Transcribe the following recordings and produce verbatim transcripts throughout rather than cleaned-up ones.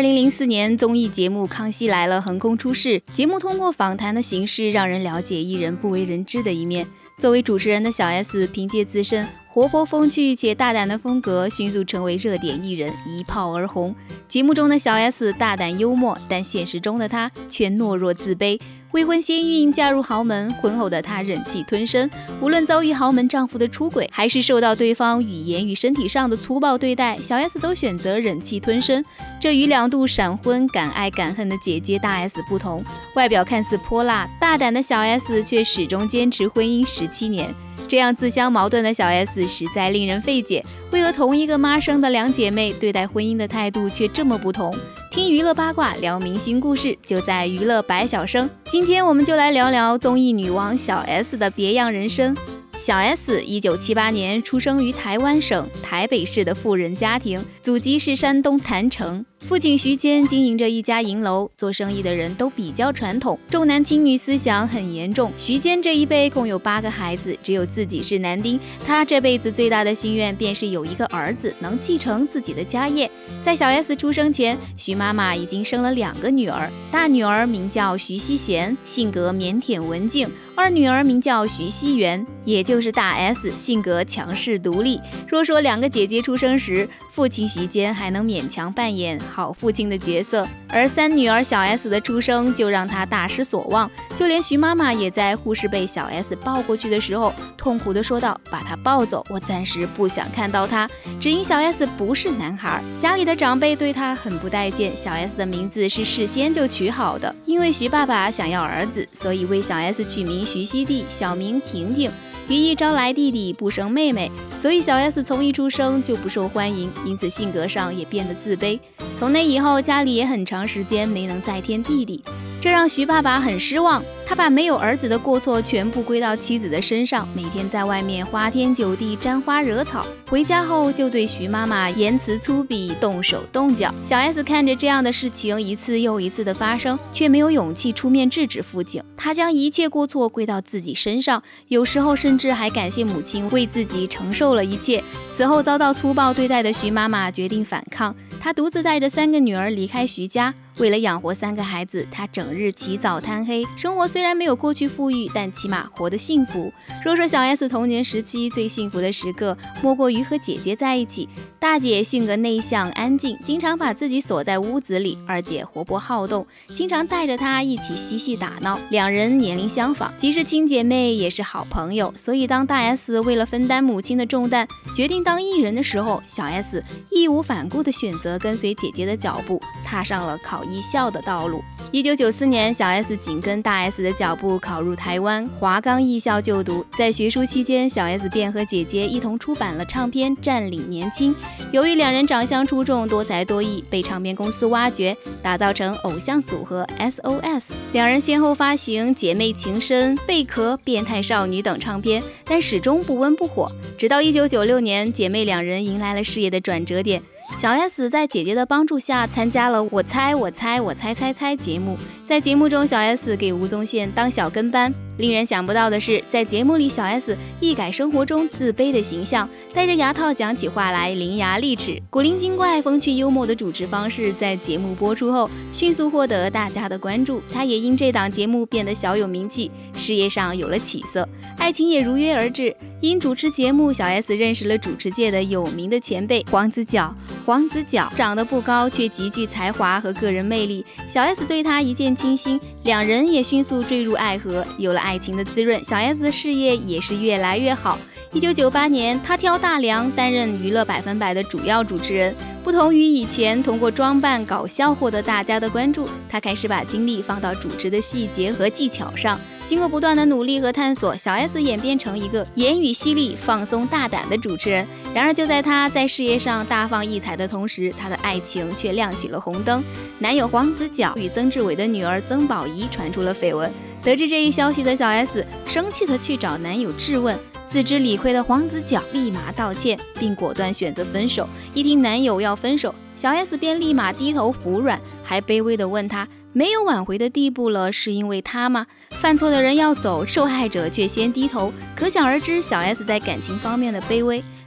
零零四年，综艺节目《康熙来了》横空出世，节目通过访谈的形式，让人了解艺人不为人知的一面。作为主持人的小 S， 凭借自身活泼风趣且大胆的风格，迅速成为热点艺人，一炮而红。节目中的小 S 大胆幽默，但现实中的她却懦弱自卑。未婚先孕，嫁入豪门，婚后的她忍气吞声。无论遭遇豪门丈夫的出轨，还是受到对方语言与身体上的粗暴对待，小 S 都选择忍气吞声。这与两度闪婚、敢爱敢恨的姐姐大 S 不同，外表看似泼辣大胆的小 S 却始终坚持婚姻十七年。这样自相矛盾的小 S 实在令人费解，为何同一个妈生的两姐妹对待婚姻的态度却这么不同？听娱乐八卦聊明星故事，就在娱乐百晓生。今天我们就来聊聊综艺女王小 S 的别样人生。小 S 一九七八年出生于台湾省台北市的富人家庭，祖籍是山东坛城。父亲徐坚经营着一家银楼，做生意的人都比较传统，重男轻女思想很严重。徐坚这一辈共有八个孩子，只有自己是男丁。他这辈子最大的心愿便是有一个儿子能继承自己的家业。在小 S 出生前，徐妈妈已经生了两个女儿，大女儿名叫徐熙贤，性格腼腆文静；二女儿名叫徐熙媛，也就是大 S， 性格强势独立。若说两个姐姐出生时，父亲徐坚还能勉强扮演好父亲的角色，而三女儿小 S 的出生就让他大失所望，就连徐妈妈也在护士被小 S 抱过去的时候，痛苦地说道：“把他抱走，我暂时不想看到他。”只因小 S 不是男孩，家里的长辈对他很不待见。小 S 的名字是事先就取好的，因为徐爸爸想要儿子，所以为小 S 取名徐熙娣，小名婷婷，寓意招来弟弟不生妹妹。所以小 S 从一出生就不受欢迎，因此性格上也变得自卑。从那以后，家里也很长时间没能再添弟弟，这让徐爸爸很失望。他把没有儿子的过错全部归到妻子的身上，每天在外面花天酒地沾花惹草，回家后就对徐妈妈言辞粗鄙，动手动脚。小 S 看着这样的事情一次又一次的发生，却没有勇气出面制止父亲，他将一切过错归到自己身上，有时候甚至还感谢母亲为自己承受了一切。此后遭到粗暴对待的徐妈妈决定反抗，她独自带着三个女儿离开徐家。为了养活三个孩子，她整日起早贪黑，生活虽然没有过去富裕，但起码活得幸福。若说小 S 童年时期最幸福的时刻，莫过于和姐姐在一起。大姐性格内向安静，经常把自己锁在屋子里；二姐活泼好动，经常带着她一起嬉戏打闹。两人年龄相仿，既是亲姐妹也是好朋友。所以当大 S 为了分担母亲的重担，决定当艺人的时候，小 S 义无反顾地选择跟随姐姐的脚步，踏上了考艺校的道路。一九九四年，小 S 紧跟大 S 的脚步考入台湾华冈艺校就读。在学书期间，小 S 便和姐姐一同出版了唱片《占领年轻》。由于两人长相出众，多才多艺，被唱片公司挖掘，打造成偶像组合 S O S。 两人先后发行《姐妹情深》、《贝壳》、《变态少女》等唱片，但始终不温不火。直到一九九六年，姐妹两人迎来了事业的转折点。小 S 在姐姐的帮助下参加了我猜我猜我猜猜猜节目，在节目中小 S 给吴宗宪当小跟班。令人想不到的是，在节目里小 S 一改生活中自卑的形象，戴着牙套讲起话来伶牙俐齿，古灵精怪风趣幽默的主持方式在节目播出后迅速获得大家的关注。她也因这档节目变得小有名气，事业上有了起色，爱情也如约而至。因主持节目，小 S 认识了主持界的有名的前辈黄子佼。黄子佼长得不高，却极具才华和个人魅力，小 S 对他一见倾心，两人也迅速坠入爱河。有了爱情的滋润，小 S 的事业也是越来越好。一九九八年，他挑大梁担任娱乐百分百的主要主持人。不同于以前通过装扮搞笑获得大家的关注，他开始把精力放到主持的细节和技巧上。经过不断的努力和探索，小 S 演变成一个言语犀利、放松大胆的主持人。然而就在他在事业上大放异彩的同时，他的爱情却亮起了红灯。男友黄子佼与曾志伟的女儿曾宝仪传出了绯闻。得知这一消息的小 S 生气地去找男友质问，自知理亏的黄子佼立马道歉，并果断选择分手。一听男友要分手，小 S 便立马低头服软，还卑微地问他，没有挽回的地步了，是因为他吗？犯错的人要走，受害者却先低头，可想而知小 S 在感情方面的卑微。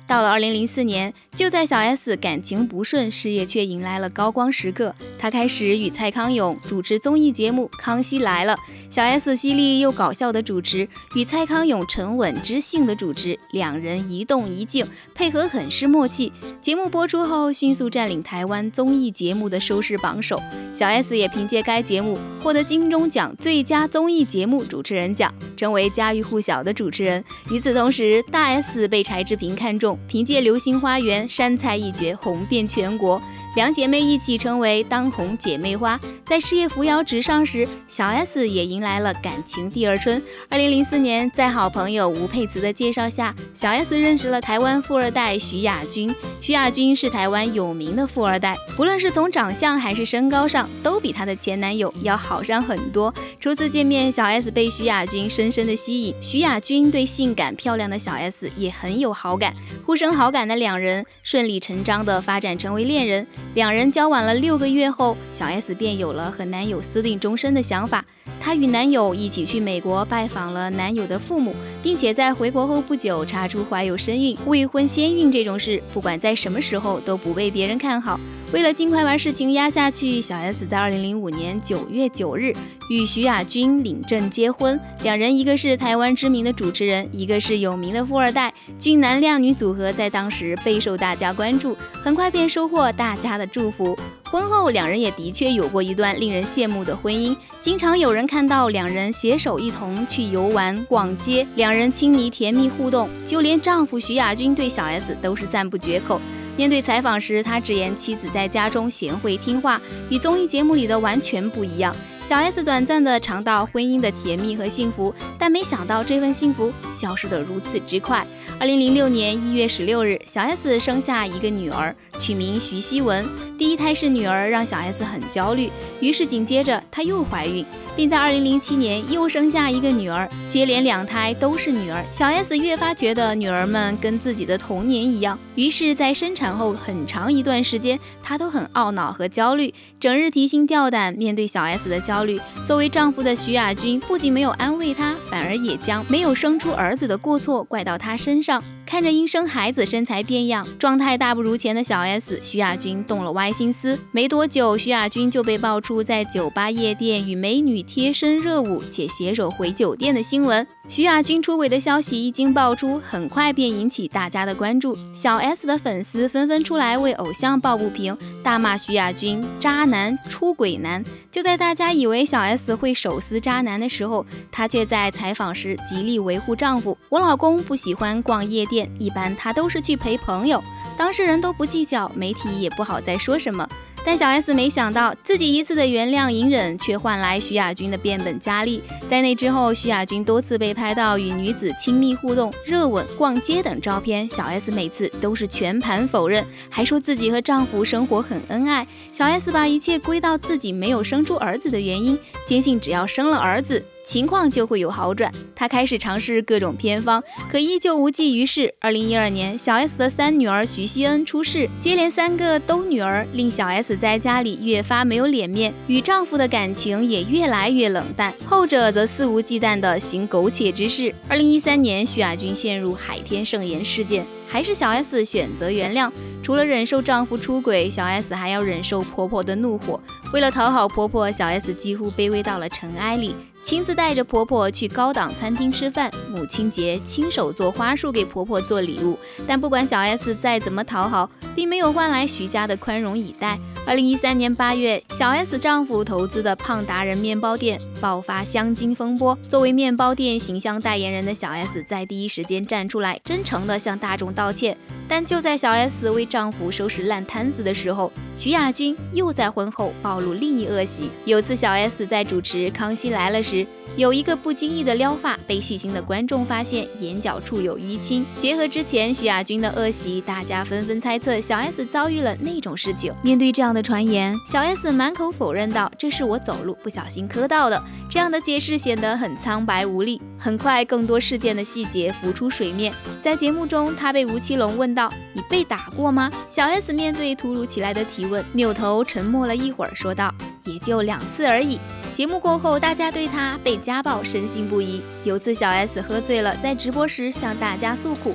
到了二零零四年，就在小 S 感情不顺，事业却迎来了高光时刻，她开始与蔡康永主持综艺节目《康熙来了》。小 S 犀利又搞笑的主持，与蔡康永沉稳知性的主持，两人一动一静，配合很是默契。节目播出后，迅速占领台湾综艺节目的收视榜首。小 S 也凭借该节目获得金钟奖最佳综艺节目主持人奖，成为家喻户晓的主持人。与此同时，大 S 被柴智屏看中，凭借《流星花园》山菜一角红遍全国。两姐妹一起成为当红姐妹花，在事业扶摇直上时，小 S 也迎来了感情第二春。二零零四年，在好朋友吴佩慈的介绍下，小 S 认识了台湾富二代徐亚军。徐亚军是台湾有名的富二代，不论是从长相还是身高上，都比她的前男友要好上很多。初次见面，小 S 被徐亚军深深的吸引，徐亚军对性感漂亮的小 S 也很有好感，互生好感的两人顺理成章的发展成为恋人。两人交往了六个月后，小 S 便有了和男友私定终身的想法。她与男友一起去美国拜访了男友的父母，并且在回国后不久查出怀有身孕。未婚先孕这种事，不管在什么时候都不被别人看好。为了尽快把事情压下去，小 S 在二零零五年九月九日与徐亚军领证结婚。两人一个是台湾知名的主持人，一个是有名的富二代，俊男靓女组合在当时备受大家关注，很快便收获大家的祝福。婚后两人也的确有过一段令人羡慕的婚姻，经常有人看到两人携手一同去游玩逛街，两人亲昵甜蜜互动，就连丈夫徐亚军对小 S 都是赞不绝口。面对采访时，他直言妻子在家中贤惠听话，与综艺节目里的完全不一样。小 S 短暂的尝到婚姻的甜蜜和幸福，但没想到这份幸福消失得如此之快。二零零六年一月十六日，小 S 生下一个女儿，取名徐熙雯。第一胎是女儿，让小 S 很焦虑，于是紧接着她又怀孕，并在二零零七年又生下一个女儿，接连两胎都是女儿。小 S 越发觉得女儿们跟自己的童年一样，于是在生产后很长一段时间，她都很懊恼和焦虑，整日提心吊胆。面对小 S 的焦虑，作为丈夫的徐亚军不仅没有安慰她，反而也将没有生出儿子的过错怪到她身上。看着因生孩子身材变样、状态大不如前的小 S， 徐亚军动了歪心思。没多久，徐亚军就被爆出在酒吧夜店与美女贴身热舞，且携手回酒店的新闻。徐亚军出轨的消息一经爆出，很快便引起大家的关注。小 S 的粉丝纷纷出来为偶像抱不平，大骂徐亚军渣男、出轨男。就在大家以为小 S 会手撕渣男的时候，她却在采访时极力维护丈夫。我老公不喜欢逛夜店，一般他都是去陪朋友。当事人都不计较，媒体也不好再说什么。但小 S 没想到，自己一次的原谅隐忍，却换来徐亚军的变本加厉。在那之后，徐亚军多次被拍到与女子亲密互动、热吻、逛街等照片，小 S 每次都是全盘否认，还说自己和丈夫生活很恩爱。小 S 把一切归到自己没有生出儿子的原因，坚信只要生了儿子，情况就会有好转。她开始尝试各种偏方，可依旧无济于事。二零一二年，小 S 的三女儿徐熙恩出世，接连三个都女儿，令小 S 在家里越发没有脸面，与丈夫的感情也越来越冷淡，后者则肆无忌惮地行苟且之事。二零一三年，徐亚军陷入海天盛宴事件，还是小 S 选择原谅。除了忍受丈夫出轨，小 S 还要忍受婆婆的怒火。为了讨好婆婆，小 S 几乎卑微到了尘埃里，亲自带着婆婆去高档餐厅吃饭，母亲节亲手做花束给婆婆做礼物。但不管小 S 再怎么讨好，并没有换来徐家的宽容以待。二零一三年八月，小 S 丈夫投资的胖达人面包店爆发香精风波。作为面包店形象代言人的小 S 在第一时间站出来，真诚地向大众道歉。但就在小 S 为丈夫收拾烂摊子的时候，徐亚军又在婚后暴露另一恶习。有次小 S 在主持《康熙来了》时，有一个不经意的撩发被细心的观众发现眼角处有淤青。结合之前徐亚军的恶习，大家纷纷猜测小 S 遭遇了那种事情。面对这样的传言，小 S 满口否认道：“这是我走路不小心磕到的。”这样的解释显得很苍白无力。很快，更多事件的细节浮出水面。在节目中，他被吴奇隆问道：“你被打过吗？”小 S 面对突如其来的提问，扭头沉默了一会儿，说道：“也就两次而已。”节目过后，大家对他被家暴深信不疑。有次小 S 喝醉了，在直播时向大家诉苦，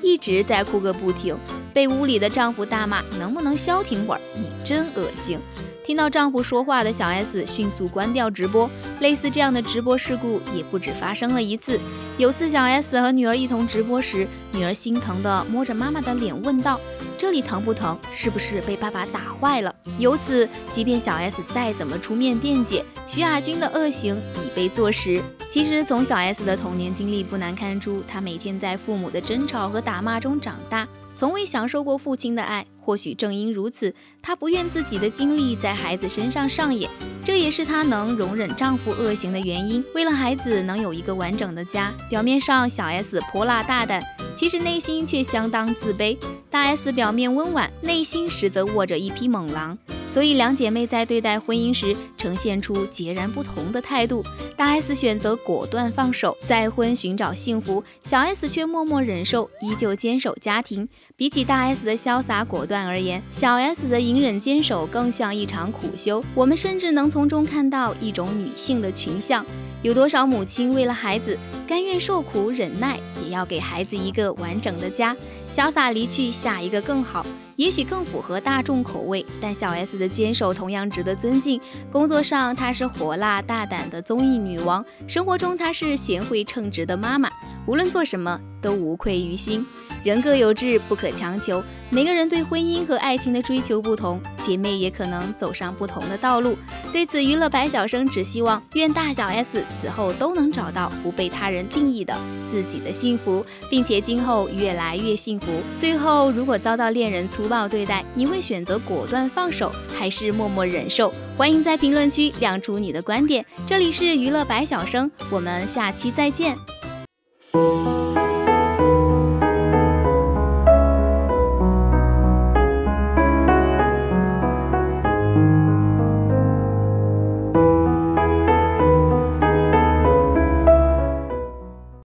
一直在哭个不停，被屋里的丈夫大骂能不能消停会儿，你真恶心。听到丈夫说话的小 S 迅速关掉直播。类似这样的直播事故也不止发生了一次。有次小 S 和女儿一同直播时，女儿心疼地摸着妈妈的脸问道：“这里疼不疼？是不是被爸爸打坏了？”由此，即便小 S 再怎么出面辩解，徐亚军的恶行已被坐实。其实从小 S 的童年经历不难看出，她每天在父母的争吵和打骂中长大，从未享受过父亲的爱。或许正因如此，她不愿自己的经历在孩子身上上演，这也是她能容忍丈夫恶行的原因。为了孩子能有一个完整的家，表面上小 S 泼辣大胆，其实内心却相当自卑。大 S 表面温婉，内心实则握着一匹猛狼。所以两姐妹在对待婚姻时呈现出截然不同的态度。大 S 选择果断放手，再婚寻找幸福，小 S 却默默忍受，依旧坚守家庭。比起大 S 的潇洒果断而言，小 S 的隐忍坚守更像一场苦修。我们甚至能从中看到一种女性的群像。有多少母亲为了孩子甘愿受苦忍耐，也要给孩子一个完整的家，潇洒离去，下一个更好，也许更符合大众口味。但小 S 的坚守同样值得尊敬。工作上她是火辣大胆的综艺女王，生活中她是贤惠称职的妈妈，无论做什么都无愧于心。人各有志，不可强求，每个人对婚姻和爱情的追求不同，姐妹也可能走上不同的道路。对此，娱乐百小生只希望愿大小 S 此后都能找到不被他人定义的自己的幸福，并且今后越来越幸福。最后，如果遭到恋人粗暴对待，你会选择果断放手，还是默默忍受？欢迎在评论区亮出你的观点。这里是娱乐百小生，我们下期再见。